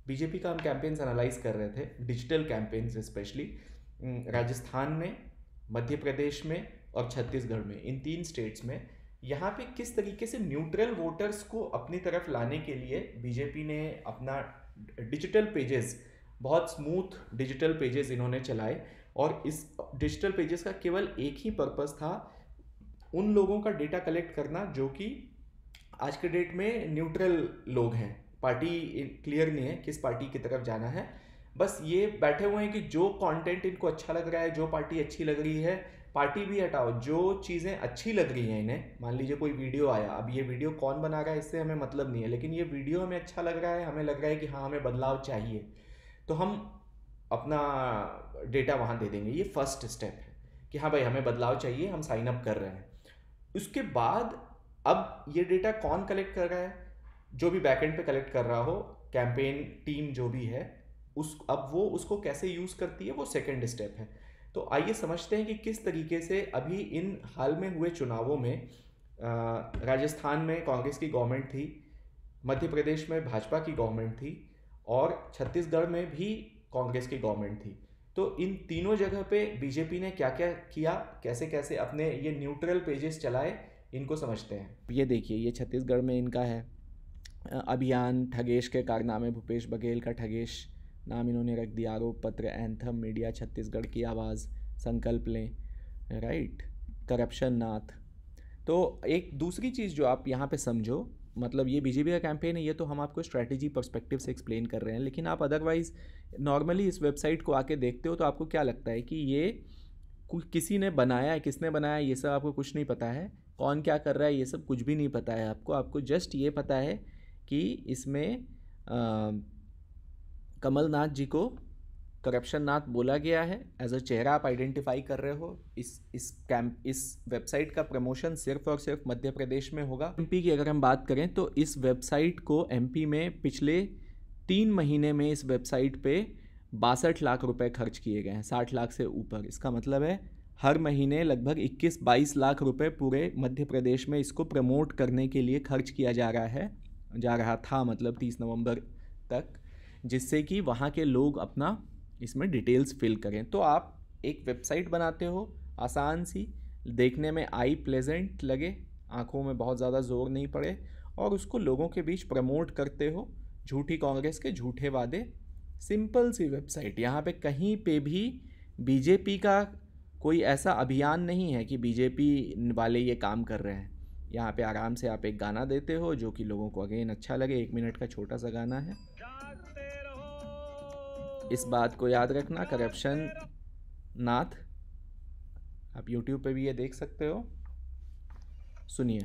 BJP का हम campaigns analyse कर रहे थे, डिजिटल कैंपेन्स स्पेशली राजस्थान में, मध्य प्रदेश में और छत्तीसगढ़ में, इन 3 स्टेट्स में। यहाँ पे किस तरीके से न्यूट्रल वोटर्स को अपनी तरफ लाने के लिए बीजेपी ने अपना डिजिटल पेजेस, बहुत स्मूथ डिजिटल पेजेस इन्होंने चलाए। और इस डिजिटल पेजेस का केवल एक ही पर्पस था, उन लोगों का डेटा कलेक्ट करना जो कि आज के डेट में न्यूट्रल लोग हैं, पार्टी क्लियर नहीं है किस पार्टी की तरफ जाना है। बस ये बैठे हुए हैं कि जो कंटेंट इनको अच्छा लग रहा है, जो पार्टी अच्छी लग रही है, पार्टी भी हटाओ, जो चीज़ें अच्छी लग रही हैं इन्हें, मान लीजिए कोई वीडियो आया, अब ये वीडियो कौन बना रहा है इससे हमें मतलब नहीं है, लेकिन ये वीडियो हमें अच्छा लग रहा है, हमें लग रहा है कि हाँ हमें बदलाव चाहिए, तो हम अपना डेटा वहाँ दे देंगे। ये फर्स्ट स्टेप है कि हाँ भाई हमें बदलाव चाहिए, हम साइन अप कर रहे हैं। उसके बाद अब ये डेटा कौन कलेक्ट कर रहा है, जो भी बैकएंड पे कलेक्ट कर रहा हो, कैंपेन टीम जो भी है, अब वो उसको कैसे यूज़ करती है, वो सेकंड स्टेप है। तो आइए समझते हैं कि किस तरीके से अभी इन हाल में हुए चुनावों में राजस्थान में कांग्रेस की गवर्नमेंट थी, मध्य प्रदेश में भाजपा की गवर्नमेंट थी और छत्तीसगढ़ में भी कांग्रेस की गवर्नमेंट थी। तो इन तीनों जगह पे बीजेपी ने क्या क्या किया, कैसे कैसे अपने ये न्यूट्रल पेजेस चलाए, इनको समझते हैं। ये देखिए, ये छत्तीसगढ़ में इनका है अभियान ठगेश के कारनामे, भूपेश बघेल का ठगेश नाम इन्होंने रख दिया, आरोप पत्र, एंथम मीडिया, छत्तीसगढ़ की आवाज़, संकल्प लें, राइट, करप्शन नाथ। तो एक दूसरी चीज़ जो आप यहाँ पे समझो, मतलब ये बीजेपी का कैंपेन है, ये तो हम आपको स्ट्रैटेजी पर्सपेक्टिव से एक्सप्लेन कर रहे हैं, लेकिन आप अदरवाइज़ नॉर्मली इस वेबसाइट को आके देखते हो तो आपको क्या लगता है कि ये किसी ने बनाया है, किसने बनाया ये सब आपको कुछ नहीं पता है, कौन क्या कर रहा है ये सब कुछ भी नहीं पता है आपको जस्ट ये पता है कि इसमें कमलनाथ जी को करप्शन नाथ बोला गया है, एज अ चेहरा आप आइडेंटिफाई कर रहे हो। इस वेबसाइट का प्रमोशन सिर्फ और सिर्फ मध्य प्रदेश में होगा। एमपी की अगर हम बात करें तो इस वेबसाइट को एमपी में पिछले 3 महीने में इस वेबसाइट पे 62 लाख रुपए खर्च किए गए हैं, 60 लाख से ऊपर। इसका मतलब है हर महीने लगभग 21-22 लाख रुपए पूरे मध्य प्रदेश में इसको प्रमोट करने के लिए खर्च किया जा रहा था, मतलब 30 नवंबर तक, जिससे कि वहाँ के लोग अपना इसमें डिटेल्स फिल करें। तो आप एक वेबसाइट बनाते हो आसान सी, देखने में आई प्लेजेंट लगे, आँखों में बहुत ज़्यादा जोर नहीं पड़े, और उसको लोगों के बीच प्रमोट करते हो, झूठी कांग्रेस के झूठे वादे, सिंपल सी वेबसाइट। यहाँ पे कहीं पे भी बीजेपी का कोई ऐसा अभियान नहीं है कि बीजेपी वाले ये काम कर रहे हैं। यहाँ पे आराम से आप एक गाना देते हो जो कि लोगों को अगेन अच्छा लगे, 1 मिनट का छोटा सा गाना है। इस बात को याद रखना, करप्शन नाथ, आप YouTube पे भी ये देख सकते हो, सुनिए।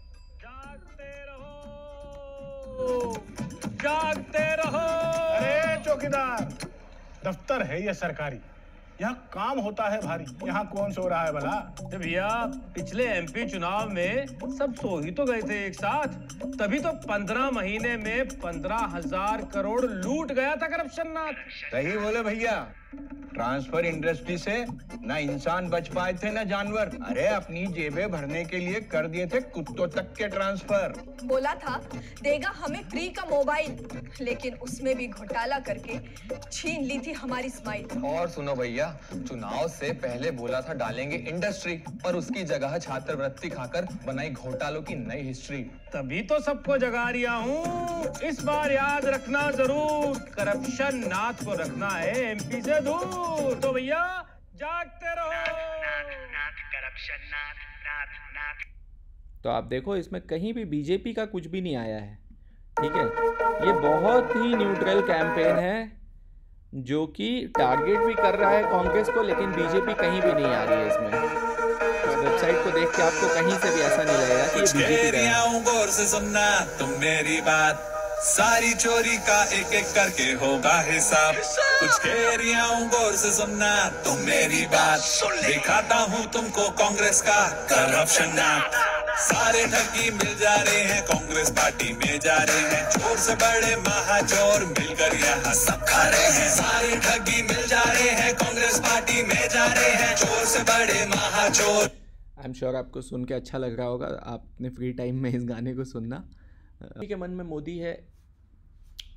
जागते रहो। अरे चौकीदार, दफ्तर है ये सरकारी, यहाँ काम होता है भारी, यहाँ कौन सो रहा है भला? भैया पिछले एमपी चुनाव में सब सो ही तो गए थे एक साथ, तभी तो 15 महीने में 15,000 करोड़ लूट गया था करप्शन नाथ। सही बोले भैया, ट्रांसफर इंडस्ट्री से ना इंसान बच पाए थे ना जानवर। अरे अपनी जेबें भरने के लिए कर दिए थे कुत्तों तक के ट्रांसफर। बोला था देगा हमें फ्री का मोबाइल, लेकिन उसमें भी घोटाला करके छीन ली थी हमारी स्माइल। और सुनो भैया, चुनाव से पहले बोला था डालेंगे इंडस्ट्री, पर उसकी जगह छात्रवृत्ति खाकर बनाई घोटालों की नई हिस्ट्री। तभी तो सबको जगा रिया हूँ, इस बार याद रखना जरूर, करप्शन नाथ को रखना है एमपी से दूर। तो भैया जागते रहो। करप्शन नाथ। तो आप देखो इसमें कहीं भी बीजेपी का कुछ भी नहीं आया है, ठीक है। ये बहुत ही न्यूट्रल कैंपेन है जो कि टारगेट भी कर रहा है कांग्रेस को, लेकिन बीजेपी कहीं भी नहीं आ रही है इसमें। वेबसाइट को देख के आपको कहीं से भी ऐसा नहीं लगेगा कि ये बीजेपी है। गौर से सुनना तुम मेरी बात, सारी चोरी का एक एक करके होगा हिसाब। कुछ कह रहा हूँ गौर से सुनना तुम मेरी बात, दिखाता हूँ तुमको कांग्रेस का करप्शन नाथ। सारे ठगी मिल जा रहे हैं, कांग्रेस पार्टी में जा रहे हैं, चोर से बड़े महाचोर मिलकर यहाँ सब खा रहे हैं। सारे ठगी मिल जा रहे हैं, कांग्रेस पार्टी में जा रहे हैं, चोर से बड़े महाचोर। आई एम श्योर आपको सुन के अच्छा लग रहा होगा, आप अपने फ्री टाइम में इस गाने को सुनना। के मन में मोदी है,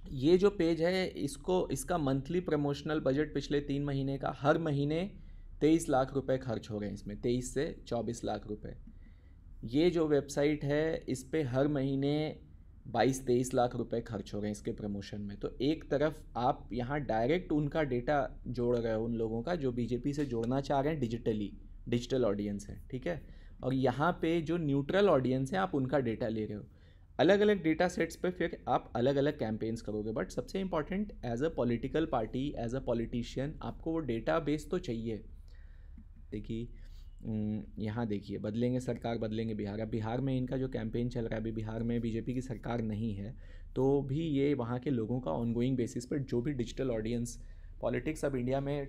ये जो पेज है इसका मंथली प्रमोशनल बजट पिछले 3 महीने का हर महीने 23 लाख रुपए खर्च हो गए इसमें, 23 से 24 लाख रुपए। ये जो वेबसाइट है इस पे हर महीने 22-23 लाख रुपए खर्च हो रहे हैं इसके प्रमोशन में। तो एक तरफ आप यहाँ डायरेक्ट उनका डेटा जोड़ रहे हो, उन लोगों का जो बीजेपी से जोड़ना चाह रहे हैं डिजिटल ऑडियंस है, ठीक है। और यहाँ पे जो न्यूट्रल ऑडियंस है आप उनका डेटा ले रहे हो। अलग अलग डेटा सेट्स पे फिर आप अलग अलग कैंपेन्स करोगे, बट सबसे important as a political party, as a politician आपको वो डेटा बेस तो चाहिए। देखिए यहाँ देखिए, बदलेंगे सरकार बदलेंगे बिहार। अब बिहार में इनका जो कैंपेन चल रहा है, अभी बिहार में बीजेपी की सरकार नहीं है, तो भी ये वहाँ के लोगों का ऑनगोइंग बेसिस पर जो भी डिजिटल ऑडियंस, पॉलिटिक्स अब इंडिया में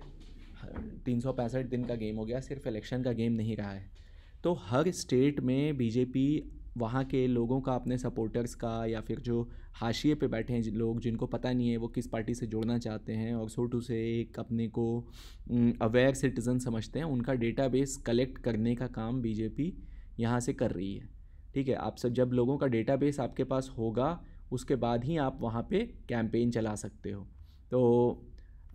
365 दिन का गेम हो गया, सिर्फ इलेक्शन का गेम नहीं रहा है। तो हर स्टेट में बीजेपी वहाँ के लोगों का, अपने सपोर्टर्स का, या फिर जो हाशिए पे बैठे हैं लोग जिनको पता नहीं है वो किस पार्टी से जुड़ना चाहते हैं और सो टू से एक अपने को अवेयर सिटीज़न समझते हैं, उनका डेटाबेस कलेक्ट करने का काम बीजेपी यहाँ से कर रही है, ठीक है। आप सब जब लोगों का डेटाबेस आपके पास होगा उसके बाद ही आप वहाँ पे कैंपेन चला सकते हो। तो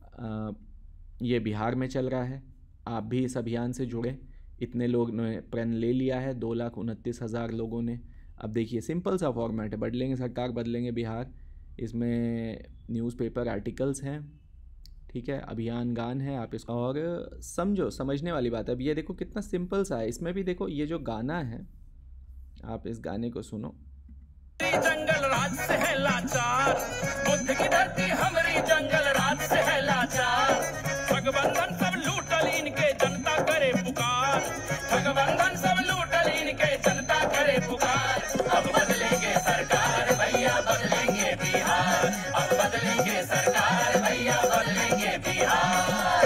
ये बिहार में चल रहा है, आप भी इस अभियान से जुड़े। इतने लोग ने प्रण ले लिया है, 2,29,000 लोगों ने। अब देखिए सिंपल सा फॉर्मेट है, बदलेंगे सरकार बदलेंगे बिहार, इसमें न्यूज़पेपर आर्टिकल्स हैं, ठीक है, अभियान गान है, आप इसको और समझने वाली बात है। अब ये देखो कितना सिंपल सा है, इसमें भी देखो ये जो गाना है, आप इस गाने को सुनो। जंगल राज से है लाचार, बुद्ध की धरती हमारी जंगल राज से है लाचार, ठगबंधन सब लूटल इनके जनता करे पुकार, ठगबंधन सब लूटल इनके जनता करे पुकार। अब बदलेंगे सरकार भैया बदलेंगे बिहार, अब बदलेंगे सरकार भैया बदलेंगे बिहार।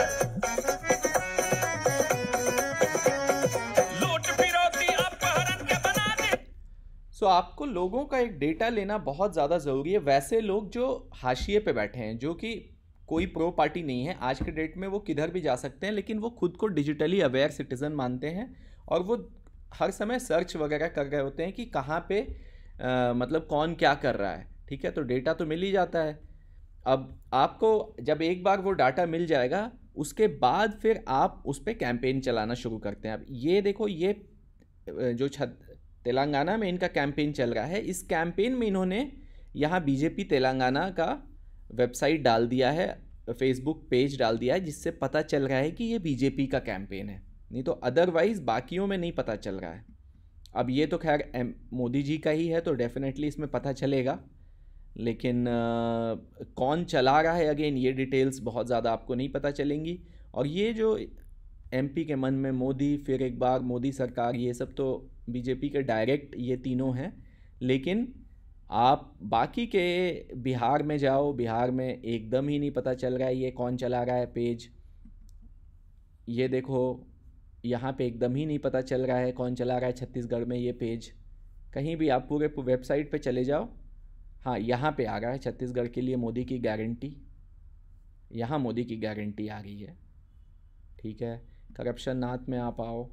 लूट फिरौती अपहरण के बना दे। सो आपको लोगों का एक डेटा लेना बहुत ज़्यादा ज़रूरी है। वैसे लोग जो हाशिए पे बैठे हैं, जो कि कोई प्रो पार्टी नहीं है, आज के डेट में वो किधर भी जा सकते हैं, लेकिन वो खुद को डिजिटली अवेयर सिटीज़न मानते हैं और वो हर समय सर्च वगैरह कर रहे होते हैं कि कहाँ पे मतलब कौन क्या कर रहा है, ठीक है। तो डेटा तो मिल ही जाता है। अब आपको जब एक बार वो डाटा मिल जाएगा उसके बाद फिर आप उस पर कैंपेन चलाना शुरू करते हैं। अब ये देखो, ये जो तेलंगाना में इनका कैंपेन चल रहा है, इस कैंपेन में इन्होंने यहाँ बीजेपी तेलंगाना का वेबसाइट डाल दिया है, फेसबुक पेज डाल दिया है, जिससे पता चल रहा है कि ये बीजेपी का कैंपेन है, नहीं तो अदरवाइज़ बाकियों में नहीं पता चल रहा है। अब ये तो खैर मोदी जी का ही है तो डेफिनेटली इसमें पता चलेगा, लेकिन कौन चला रहा है अगेन ये डिटेल्स बहुत ज़्यादा आपको नहीं पता चलेंगी। और ये जो एमपी के मन में मोदी, फिर एक बार मोदी सरकार, ये सब तो बीजेपी के डायरेक्ट ये तीनों हैं, लेकिन आप बाकी के बिहार में जाओ, बिहार में एकदम ही नहीं पता चल रहा है ये कौन चला रहा है पेज। ये देखो यहाँ पे एकदम ही नहीं पता चल रहा है कौन चला रहा है छत्तीसगढ़ में ये पेज। कहीं भी आप पूरे वेबसाइट पे चले जाओ, हाँ यहाँ पे आ रहा है छत्तीसगढ़ के लिए मोदी की गारंटी, यहाँ मोदी की गारंटी आ रही है, ठीक है। करप्शन नाथ में आप आओ,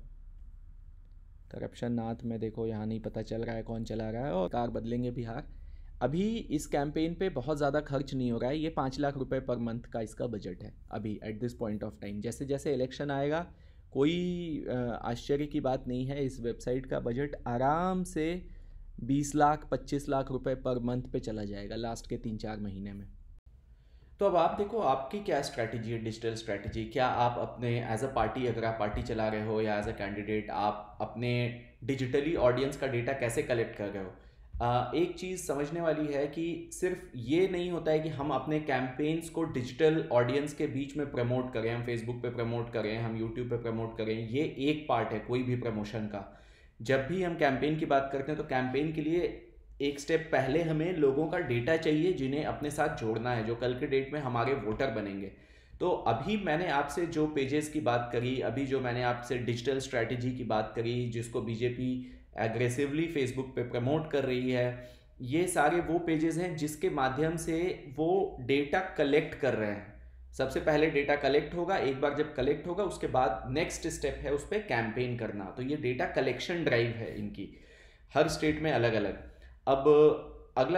करप्शन नाथ में देखो यहाँ नहीं पता चल रहा है कौन चला रहा है। और सरकार बदलेंगे बिहार, अभी इस कैंपेन पे बहुत ज़्यादा खर्च नहीं हो रहा है, ये 5 लाख रुपए पर मंथ का इसका बजट है अभी at this point of time. जैसे जैसे इलेक्शन आएगा कोई आश्चर्य की बात नहीं है, इस वेबसाइट का बजट आराम से 20 लाख 25 लाख रुपए पर मंथ पे चला जाएगा लास्ट के 3-4 महीने में। तो अब आप देखो आपकी क्या स्ट्रैटेजी है, डिजिटल स्ट्रैटेजी। क्या आप अपने एज अ पार्टी, अगर आप पार्टी चला रहे हो या एज अ कैंडिडेट, आप अपने डिजिटली ऑडियंस का डेटा कैसे कलेक्ट कर रहे हो। एक चीज़ समझने वाली है कि सिर्फ ये नहीं होता है कि हम अपने कैंपेन्स को डिजिटल ऑडियंस के बीच में प्रमोट करें, हम फेसबुक पे प्रमोट करें, हम यूट्यूब पे प्रमोट करें, ये एक पार्ट है कोई भी प्रमोशन का। जब भी हम कैंपेन की बात करते हैं तो कैंपेन के लिए एक स्टेप पहले हमें लोगों का डेटा चाहिए जिन्हें अपने साथ जोड़ना है, जो कल के डेट में हमारे वोटर बनेंगे। तो अभी मैंने आपसे जो पेजेस की बात करी, अभी जो मैंने आपसे डिजिटल स्ट्रैटेजी की बात करी जिसको बीजेपी एग्रेसिवली फेसबुक पे प्रमोट कर रही है, ये सारे वो पेजेस हैं जिसके माध्यम से वो डेटा कलेक्ट कर रहे हैं। सबसे पहले डेटा कलेक्ट होगा, एक बार जब कलेक्ट होगा उसके बाद नेक्स्ट स्टेप है उस पर कैंपेन करना। तो ये डेटा कलेक्शन ड्राइव है इनकी, हर स्टेट में अलग अलग। अब अगला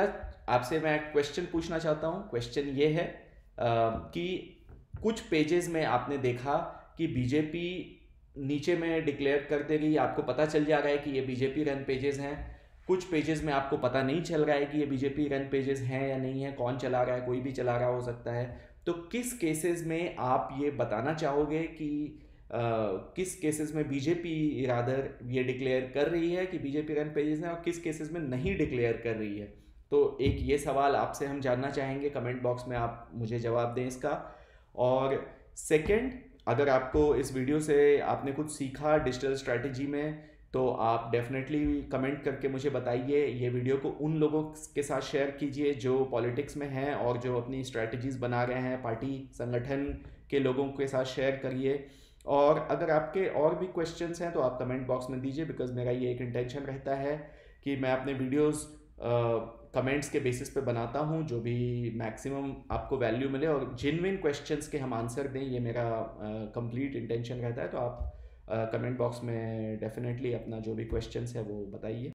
आपसे मैं क्वेश्चन पूछना चाहता हूँ। क्वेश्चन ये है कि कुछ पेजेस में आपने देखा कि बीजेपी नीचे में डिक्लेयर कर दे रही है, आपको पता चल जा रहा है कि ये बीजेपी रन पेजेस हैं। कुछ पेजेस में आपको पता नहीं चल रहा है कि ये बीजेपी रन पेजेस हैं या नहीं है, कौन चला रहा है, कोई भी चला रहा हो सकता है। तो किस केसेस में आप ये बताना चाहोगे कि किस केसेस में बीजेपी रादर ये डिक्लेयर कर रही है कि बीजेपी रन पेजेस हैं और किस केसेस में नहीं डिक्लेयर कर रही है? तो एक ये सवाल आपसे हम जानना चाहेंगे, कमेंट बॉक्स में आप मुझे जवाब दें इसका। और सेकंड, अगर आपको इस वीडियो से आपने कुछ सीखा डिजिटल स्ट्रैटेजी में तो आप डेफिनेटली कमेंट करके मुझे बताइए। ये वीडियो को उन लोगों के साथ शेयर कीजिए जो पॉलिटिक्स में हैं और जो अपनी स्ट्रैटेजीज बना रहे हैं, पार्टी संगठन के लोगों के साथ शेयर करिए। और अगर आपके और भी क्वेश्चंस हैं तो आप कमेंट बॉक्स में दीजिए, बिकॉज मेरा ये एक इंटेंशन रहता है कि मैं अपने वीडियोस कमेंट्स के बेसिस पे बनाता हूँ, जो भी मैक्सिमम आपको वैल्यू मिले और जेन्युइन क्वेश्चंस के हम आंसर दें, ये मेरा कंप्लीट इंटेंशन रहता है। तो आप कमेंट बॉक्स में डेफिनेटली अपना जो भी क्वेश्चंस है वो बताइए।